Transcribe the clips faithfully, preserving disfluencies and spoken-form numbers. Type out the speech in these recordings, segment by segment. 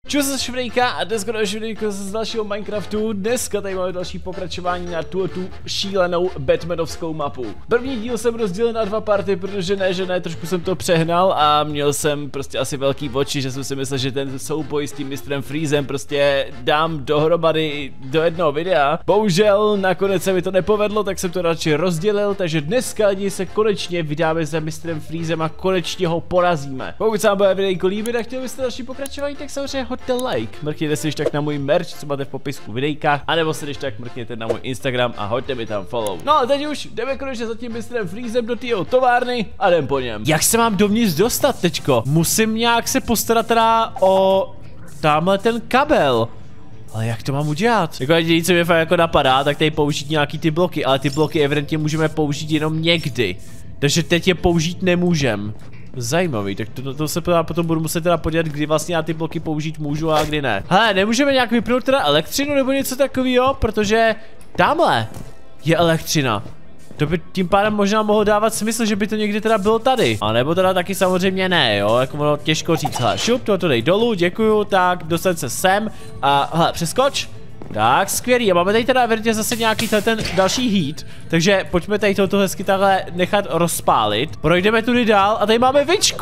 Čus se Švrejka a dneska další videjko z dalšího Minecraftu. Dneska tady máme další pokračování na tu, tu šílenou Batmanovskou mapu. První díl jsem rozdělil na dva party, protože ne, že ne, trošku jsem to přehnal a měl jsem prostě asi velký oči, že jsem si myslel, že ten souboj s tím mistrem Freezem prostě dám dohromady do jednoho videa. Bohužel nakonec se mi to nepovedlo, tak jsem to radši rozdělil, takže dneska lidi se konečně vydáme za mistrem Freezem a konečně ho porazíme. Pokud se vám bude videjko líbit a chtěl byste další pokračování, tak samozřejmě hoďte like. Mrkněte si když tak na můj merch, co máte v popisku videjka, anebo se když tak mrkněte na můj Instagram a hoďte mi tam follow. No a teď už jdeme konečně za tím mistrem Freezem do tého továrny a jdem po něm. Jak se mám dovnitř dostat teďko? Musím nějak se postarat teda o tamhle ten kabel. Ale jak to mám udělat? Jako jediný, co mě fakt jako napadá, tak tady použít nějaký ty bloky, ale ty bloky evidentně můžeme použít jenom někdy. Takže teď je použít nemůžem. Zajímavý, tak to, to se potom budu muset teda podívat, kdy vlastně já ty bloky použít můžu a kdy ne. Hele, nemůžeme nějak vypnout teda elektřinu nebo něco takového, protože tamhle je elektřina. To by tím pádem možná mohlo dávat smysl, že by to někdy teda bylo tady. A nebo teda taky samozřejmě ne, jo, jako ono těžko říct. Hele, šup, to dej dolů, děkuju, tak dostat se sem a hele, přeskoč. Tak, skvělý, a máme tady teda evidentně zase nějaký ten další heat, takže pojďme tady toto hezky takhle nechat rozpálit. Projdeme tudy dál a tady máme Vičku.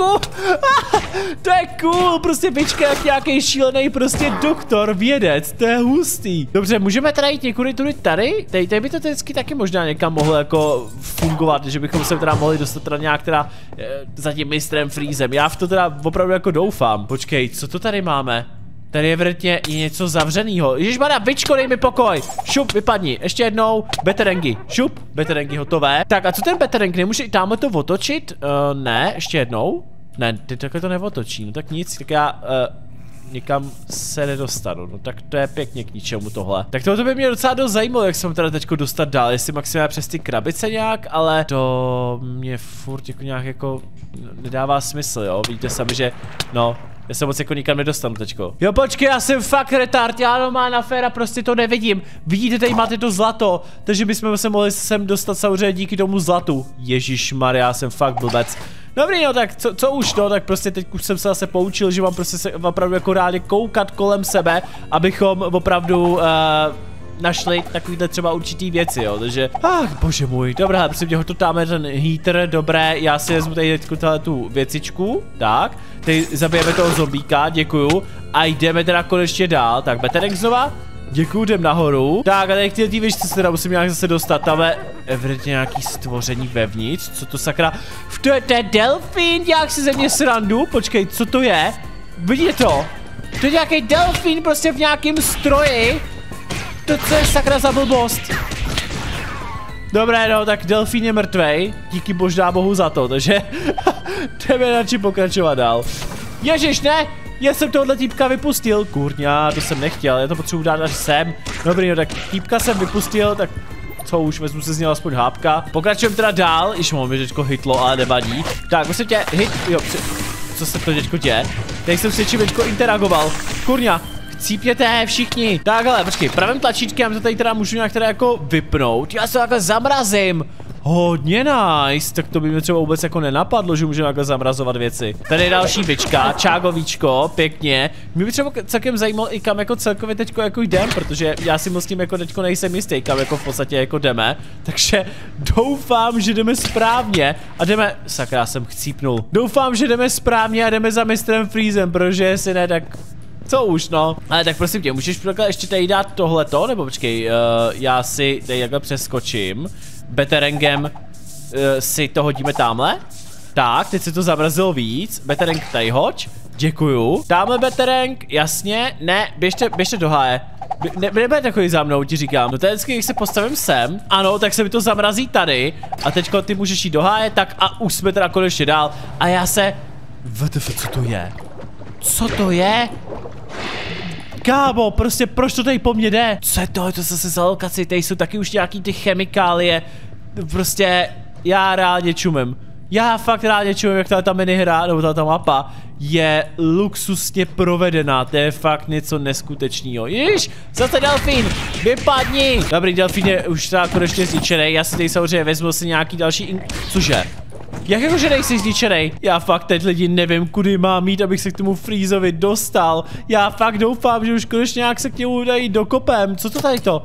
To je cool, prostě Vička jak nějaký šílený prostě doktor, vědec, to je hustý. Dobře, můžeme teda jít někudy tudy tady? Tady, tady by to vždycky taky možná někam mohlo jako fungovat, že bychom se teda mohli dostat teda nějak teda e, za tím mistrem Freezem. Já v to teda opravdu jako doufám. Počkej, co to tady máme? Tady je vrtně něco zavřenýho. Ježišmarja, Vičko, dej mi pokoj. Šup, vypadni. Ještě jednou. Beterengy. Šup, beterengy hotové. Tak a co ten betereng? Nemůže i tamhle to otočit? Uh, ne, ještě jednou. Ne, ty takhle to neotočí. No tak nic, tak já uh, nikam se nedostanu. No tak to je pěkně k ničemu tohle. Tak tohle by mě docela dost zajímalo, jak se teda teďko dostat dál. Jestli maximálně přes ty krabice nějak, ale to mě furt jako nějak jako nedává smysl, jo. Víte sami, že no. Já se moc jako nikam nedostanu teďko. Jo počkej, já jsem fakt retard, já no má na féra, prostě to nevidím. Vidíte, tady máte to zlato, takže bychom se mohli sem dostat samozřejmě díky tomu zlatu. Ježišmarja, já jsem fakt blbec. Dobrý, no tak co, co už no, tak prostě teď už jsem se zase poučil, že mám prostě se opravdu jako rádi koukat kolem sebe, abychom opravdu uh, našli takovýhle třeba určitý věci, jo, takže, ach, bože můj, dobrá, prosím tě, to dáme ten heater, dobré, já si vezmu tady teďko tu věcičku, tak, tady zabijeme toho zombíka, děkuju, a jdeme teda konečně dál, tak beterek znova, děkuju, jdem nahoru, tak a tady k té věčce se teda musím nějak zase dostat, tam je evidentně nějaký stvoření vevnitř, co to sakra, to je, to je delfín, jak si ze mě srandu, počkej, co to je, vidíte to, to je nějaký delfín prostě v nějakém stroji. To co je sakra za blbost? Dobré, no, tak delfín je mrtvej. Díky božná bohu za to, takže jdeme radši pokračovat dál. Ježiš, ne! Já jsem tohle týpka vypustil. Kurňa, to jsem nechtěl, já to potřebuji dát až sem. Dobrý, no, tak týpka jsem vypustil, tak co už, vezmu se z něho aspoň hápka. Pokračujeme teda dál, již mám mi teďko hitlo, ale nevadí. Tak, musím tě, hit, jo, co se to teďko děje? Teď jsem s něčím teďko interagoval. Kurňa. Cípněte všichni. Tak ale počkej, pravým tlačítkem to tady teda můžu nějak teda jako vypnout. Já se to takhle zamrazím. Hodně nice, tak to by mě třeba vůbec jako nenapadlo, že můžeme takhle zamrazovat věci. Tady je další Vička, čágovíčko, pěkně. Mě by třeba celkem zajímalo i kam jako celkově teďko jako jdem, protože já si moc tím jako teďko nejsem jistý, kam jako v podstatě jako jdeme. Takže doufám, že jdeme správně a jdeme, sakra, jsem chcípnul. Doufám, že jdeme správně a jdeme za mistrem Freezem, protože jestli ne, tak co už, no. Ale tak prosím tě, můžeš takhle ještě tady dát tohleto, nebo počkej, uh, já si tady takhle přeskočím. Beterengem uh, si to hodíme tamhle. Tak, teď se to zamrazilo víc. Betereng tady hoď, děkuju. Tamhle betereng, jasně, ne, běžte, běžte do háje. Ne, nebude takový za mnou, ti říkám. No to je vždycky, když se postavím sem, ano, tak se mi to zamrazí tady. A teďko ty můžeš jít do háje, tak a už jsme teda konečně dál. A já se, W T F, co to je? Co to je? Kámo, prostě proč to tady po mně jde? Co je to? Je to zase za lokaci, tady jsou taky už nějaký ty chemikálie. Prostě, já reálně čumím. Já fakt reálně čumím, jak ta minihra, nebo ta mapa je luxusně provedená. To je fakt něco neskutečného. Ježiš, zase delfín, vypadni. Dobrý, delfín je už teda konečně zničený. Já si tady samozřejmě vezmu si nějaký další in... Cože? Jak jako, že nejsi zničenej? Já fakt teď lidi nevím, kudy mám jít, abych se k tomu Freezovi dostal. Já fakt doufám, že už konečně nějak se k němu dají dokopem. Co to tady to?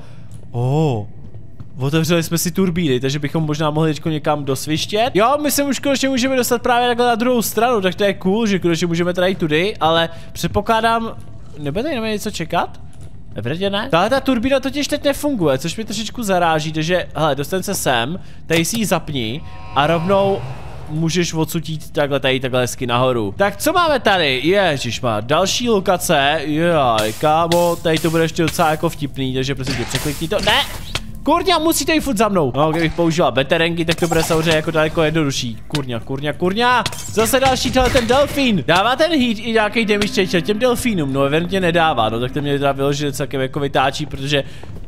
Oh. Otevřeli jsme si turbíny, takže bychom možná mohli teďko někam dosvištět. Jo, my se už konečně můžeme dostat právě takhle na druhou stranu, tak to je cool, že konečně můžeme tady tudy, ale předpokládám, nebude tady na mě něco čekat? Evidentně ne. Tahle ta turbína totiž teď nefunguje, což mě trošičku zaráží, takže hele, dostaň se sem, tady si ji zapni a rovnou můžeš odsud jít takhle tady takhle hezky nahoru. Tak co máme tady? Ježišmar, další lokace, jaj, kámo, tady to bude ještě docela jako vtipný, takže prosím tě, překlikni to, ne! Kurňa, musíte jít furt za mnou. No, kdybych použila beterenky, tak to bude samozřejmě jako daleko jednodušší. Kurňa, kurňa, kurňa. Zase další tenhle ten delfín. Dává ten heat i nějaký damage těm delfínům? No, evidentně nedává, no, tak to mě teda vyložit celkem jako vytáčí, protože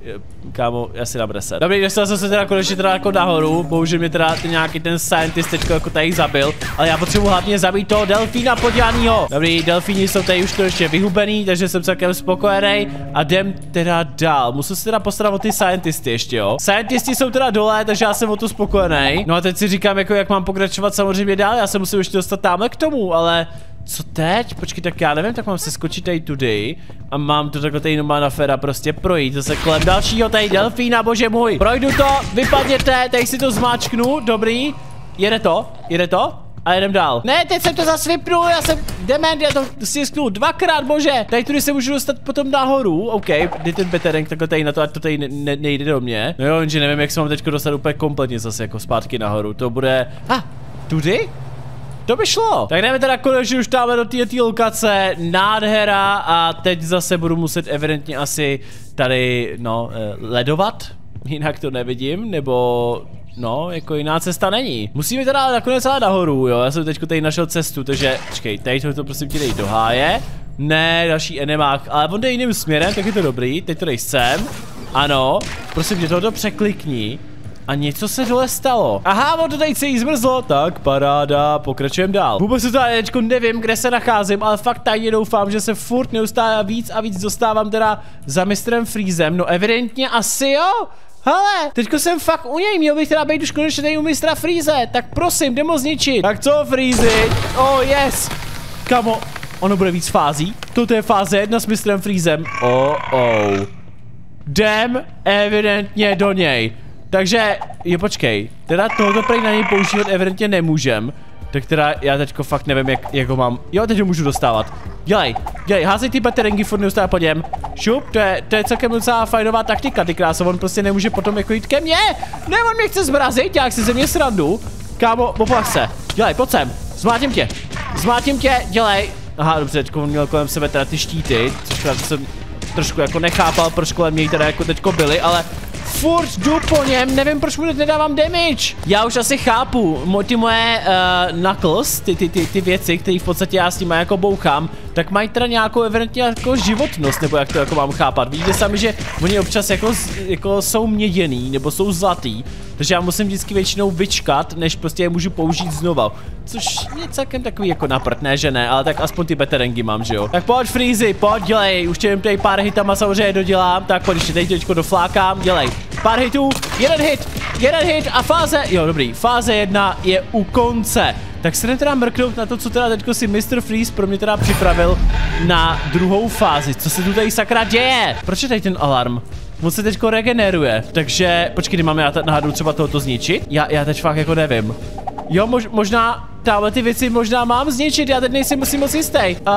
kámo, já si dám reset. Dobrý, dostal jsem se teda konečně teda jako nahoru, bohužel mě teda ten nějaký ten scientist teďko jako tady zabil, ale já potřebuji hlavně zabít toho delfína podívanýho. Dobrý, delfíni jsou tady už konečně vyhubený, takže jsem celkem spokojený a jdem teda dál. Musím se teda postarat o ty scientisty ještě, jo. Scientisti jsou teda dole, takže já jsem o to spokojený. No a teď si říkám jako jak mám pokračovat samozřejmě dál, já se musím ještě dostat tamhle k tomu, ale co teď? Počkej, tak já nevím, tak mám se skočit tady tudy a mám to takhle tady normálna féra prostě projít zase kolem dalšího tady delfína, bože můj. Projdu to, vypadněte, tady si to zmáčknu, dobrý. Jede to, jede to a jedem dál. Ne, teď jsem to zase vypnul, já jsem dement, já to stisknul dvakrát, bože. Tady tudy se můžu dostat potom nahoru, OK, jde ten beterenk takhle tady na to, ať to tady ne, ne, nejde do mě. No jo, jenže nevím, jak se mám teď dostat úplně kompletně zase jako zpátky nahoru, to bude, ha, ah, tudy? To by šlo. Tak jdeme teda konečně už dáme do této lokace, nádhera a teď zase budu muset evidentně asi tady, no, ledovat, jinak to nevidím, nebo, no, jako jiná cesta není. Musíme teda nakonec ale nahoru, jo, já jsem teďko tady našel cestu, takže, počkej, tady to prosím tě dej do háje, ne, další enemák, ale on jde jiným směrem, tak je to dobrý, teď to dej sem, ano, prosím tě, tohoto překlikni. A něco se dole stalo. Aha, on to tady celý zmrzlo. Tak, paráda, pokračujeme dál. Vůbec se tady teďko nevím, kde se nacházím, ale fakt tajně doufám, že se furt neustále víc a víc dostávám teda za mistrem Freezem. No evidentně asi jo. Hele, teďko jsem fakt u něj, měl bych teda být už konečně tady u mistra Freeze. Tak prosím, jdem ho zničit. Tak co, Freezy? Oh yes. Kamo, ono bude víc fází. Toto je fáze jedna s mistrem Freezem. Oh, oh. Jdem evidentně do něj. Takže, jo počkej, teda tohoto prej na něj používat evidentně nemůžem. Tak teda já teďko fakt nevím, jak, jak ho mám. Jo, teď ho můžu dostávat. Dělej, dělej, házej ty baterenky, furt neustále po něm. Šup, to je, to je celkem docela fajnová taktika, ty kráso, on prostě nemůže potom jako jít ke mně. Ne, on mě chce zmrazit, jak si ze mě srandu. Kámo, poplach se, dělej, pojď sem, zmátím tě, zmátím tě, dělej. Aha, dobře, teďko on měl kolem sebe teda ty štíty, což teda jsem trošku jako nechápal, proč kolem něj teda jako teďko byly, ale furt jdu po něm, nevím proč mu nedávám damage. Já už asi chápu, Mo, ty moje uh, knuckles, ty, ty, ty, ty věci, které v podstatě já s nimi jako bouchám, tak mají teda nějakou evidentně jako životnost, nebo jak to jako mám chápat. Vidíte sami, že oni občas jako, jako jsou měděný, nebo jsou zlatý, takže já musím vždycky většinou vyčkat, než prostě je můžu použít znova. Což je celkem takový jako naprt, ne že ne, ale tak aspoň ty beterengy mám, že jo. Tak pojď Freezy, pojď, dělej, už tě tady pár hitama samozřejmě dodělám, tak pojď ještě teď teďko doflákám, dělej. Pár hitů, jeden hit, jeden hit a fáze, jo dobrý, fáze jedna je u konce. Tak se jdem teda mrknout na to, co teda teďko si mister Freeze pro mě teda připravil na druhou fázi. Co se tu tady sakra děje? Proč je tady ten alarm? On se teďko regeneruje, takže počkej, kdy máme já náhodou třeba tohoto zničit? Já, já teď fakt jako nevím. Jo, mož, možná, táhle ty věci možná mám zničit, já teď nejsem musím moc jistý. Uh,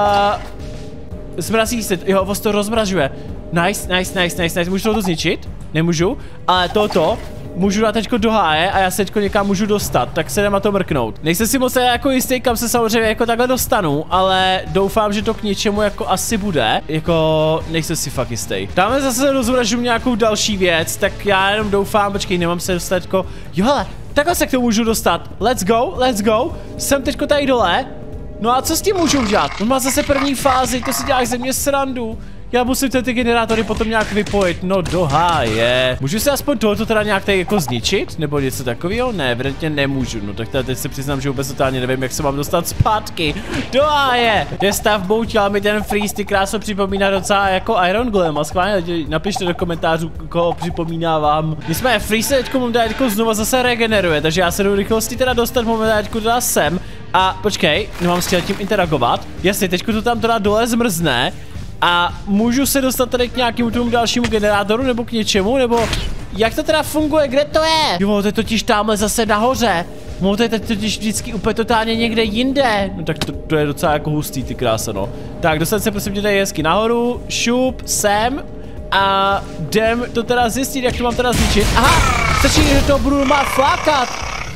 zmrazí se, jo, vás to rozmražuje. Nice, nice, nice, nice, nice, můžu tohoto zničit? Nemůžu, ale toto můžu dát teďko do háje a já se teďko někam můžu dostat, tak se jdem na to mrknout. Nejsem si moc jako jistý, kam se samozřejmě jako takhle dostanu, ale doufám, že to k něčemu jako asi bude. Jako, nejsem si fakt jistý. Dáme zase rozmražu nějakou další věc, tak já jenom doufám, počkej, nemám se dostat teďko, jo hele, takhle se k tomu můžu dostat. Let's go, let's go, jsem teďko tady dole. No a co s tím můžu udělat? On má zase první fázi, to si děláš ze mě srandu. Já musím ty generátory potom nějak vypojit, no do háje. Můžu se aspoň tohoto teda nějak tady jako zničit? Nebo něco takového? Ne, evidentně nemůžu, no tak teď se přiznám, že vůbec totálně nevím, jak se mám dostat zpátky. Do háje! Je stav bouť, ale mi ten freeze ty kráso připomíná docela jako Iron Golem. A schválně napište do komentářů, koho připomíná vám. Nicméně freeze teďko momentálně teďko znova zase regeneruje, takže já se do rychlosti teda dostat momentálně teďko teda sem. A počkej, nemám s tím interagovat. Jasně, teďko to tam teda dole zmrzne. A můžu se dostat tady k nějakému tomu dalšímu generátoru, nebo k něčemu, nebo jak to teda funguje, kde to je? Jo, to je totiž tamhle zase nahoře. No, to je totiž vždycky úplně totálně někde jinde. No tak to, to je docela jako hustý, ty krása, no. Tak, dostat se prosím tě tady hezky nahoru, šup, sem. A jdem to teda zjistit, jak to mám teda zničit. Aha, stačí, že to budu má flákat.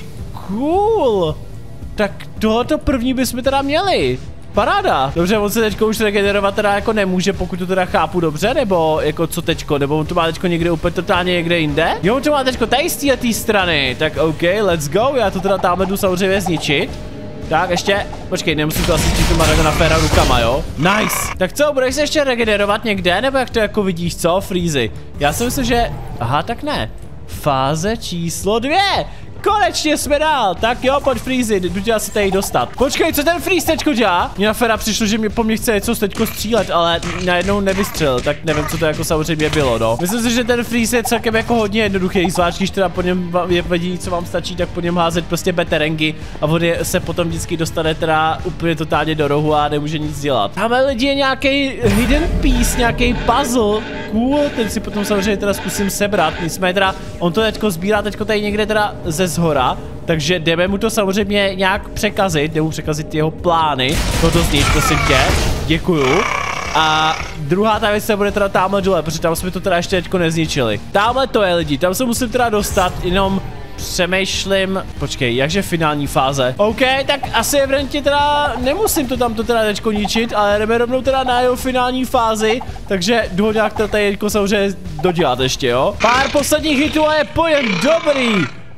Cool. Tak tohoto první bychom teda měli. Paráda. Dobře, on se teďko už regenerovat teda jako nemůže, pokud to teda chápu dobře, nebo jako co teďko, nebo on to má teďko někde úplně totálně někde jinde? Jo, on to má teďko tady z té strany, tak OK, let's go, já to teda tamhle jdu samozřejmě zničit. Tak ještě, počkej, nemusím to asi číst na féra rukama, jo? Nice. Tak co, budeš se ještě regenerovat někde, nebo jak to jako vidíš, co, Freezy? Já si myslím, že, aha, tak ne. Fáze číslo dvě. Konečně jsme dál, tak jo, pojď Freezy, jdu tě asi tady dostat. Počkej, co ten Freeze teďko dělá? Mně na féra přišlo, že mě po mně chce něco teďko střílet, ale najednou nevystřelil, tak nevím, co to jako samozřejmě bylo, no. Myslím si, že ten Freeze je celkem jako hodně jednoduchý, zvlášť když teda po něm je vědí, co vám stačí, tak po něm házet prostě beterengy a on je, se potom vždycky dostane teda úplně totálně do rohu a nemůže nic dělat. Tamhle lidi je nějaký hidden piece, nějaký puzzle, cool, ten si potom samozřejmě teda zkusím sebrat, nicméně teda, on to teďko sbírá teďko tady někde teda ze zhora, takže jdeme mu to samozřejmě nějak překazit, jdeme mu překazit jeho plány, toto znič, prosím tě, děkuju. A druhá ta věc se bude teda tamhle dole, protože tam jsme to teda ještě teďko nezničili. Tamhle to je lidi, tam se musím teda dostat, jenom přemýšlím, počkej, jakže finální fáze? OK, tak asi evidentně teda nemusím to tam to teda teďko ničit, ale jdeme rovnou teda na jeho finální fázi, takže jdu ho nějak teda tady teďko samozřejmě dodělat ještě, jo? Pár posledních hitů a je pojem dobrý!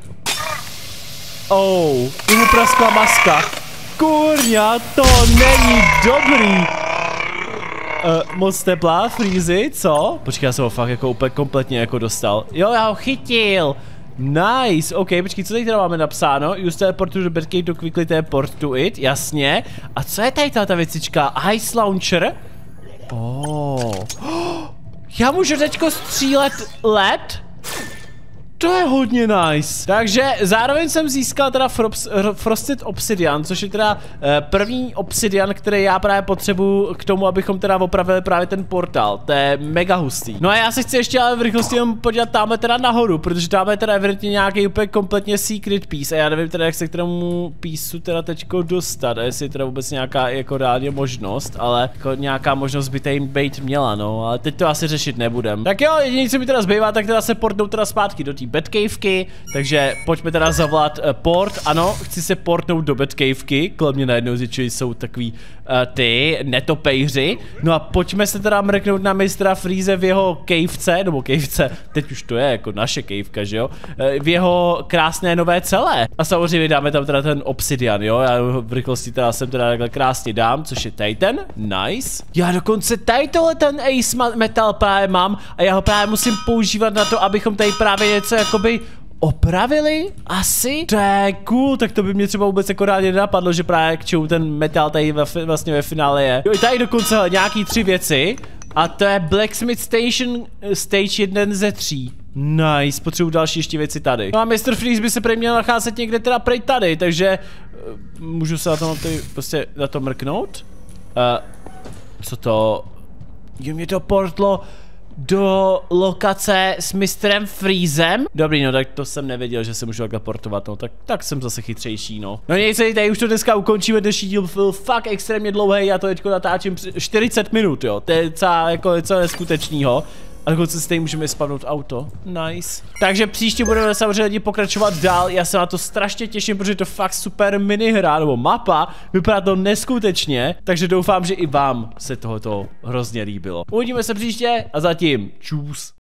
Oh, mu praskla maska. Kurňa, to není dobrý. Uh, moc teplá, Freezy, co? Počkej, já jsem ho fakt jako úplně kompletně jako dostal. Jo, já ho chytil. Nice, ok, počkej, co tady teda máme napsáno? Use teleport to the Batcave to quickly teleport to it, jasně. A co je tady ta věcička? Ice Launcher? Oh. Já můžu teďko střílet led? To je hodně nice. Takže zároveň jsem získal teda Frost, Frosted Obsidian, což je teda uh, první obsidian, který já právě potřebuju k tomu, abychom teda opravili právě ten portál. To je mega hustý. No a já se chci ještě ale v rychlosti jenom podívat tamhle teda nahoru, protože tam je teda evidentně nějaký úplně kompletně secret piece a já nevím teda, jak se k tomu písu teda teďko dostat, a jestli je teda vůbec nějaká jako reálně možnost, ale jako nějaká možnost by tady být měla, no, ale teď to asi řešit nebudem. Tak jo, jediné, co mi teda zbývá, tak teda se portnout teda zpátky do té Batcavky, takže pojďme teda zavolat uh, port, ano, chci se portnout do Batcavky, kolem mě najednou zjišťují, jsou takový uh, ty netopejři, no a pojďme se teda mrknout na mistra Freeze v jeho cavece, nebo cavece, teď už to je jako naše caveka, že jo, uh, v jeho krásné nové celé. A samozřejmě dáme tam teda ten obsidian, jo, já v rychlosti teda sem teda takhle krásně dám, což je tady ten, nice. Já dokonce tady tohle ten Ace Metal právě mám a já ho právě musím používat na to, abychom tady právě něco jakoby opravili? Asi? To je cool, tak to by mě třeba vůbec jako rádi nenapadlo, že právě k čemu ten metal tady vlastně ve finále je. Jo, i tady dokonce hele, nějaký tři věci a to je Blacksmith Station Stage jedna ze tří. Nice, potřebuji další ještě věci tady. No a mister Freeze by se prý měl nacházet někde teda prej tady, takže uh, můžu se na to, tady, prostě na to mrknout? Uh, co to? Jo, mě to portlo do lokace s mistrem Freezem. Dobrý, no tak to jsem nevěděl, že se můžu takhle portovat, no tak, tak jsem zase chytřejší, no. No nic, tady už to dneska ukončíme, dnešní díl byl fakt extrémně dlouhý, já to teďko natáčím čtyřicet minut, jo, to je docela jako něco neskutečného. A dokonce si tady můžeme spavnout auto. Nice. Takže příště budeme samozřejmě lidi pokračovat dál. Já se na to strašně těším, protože je to fakt super minihra nebo mapa. Vypadá to neskutečně. Takže doufám, že i vám se tohoto hrozně líbilo. Uvidíme se příště a zatím čus.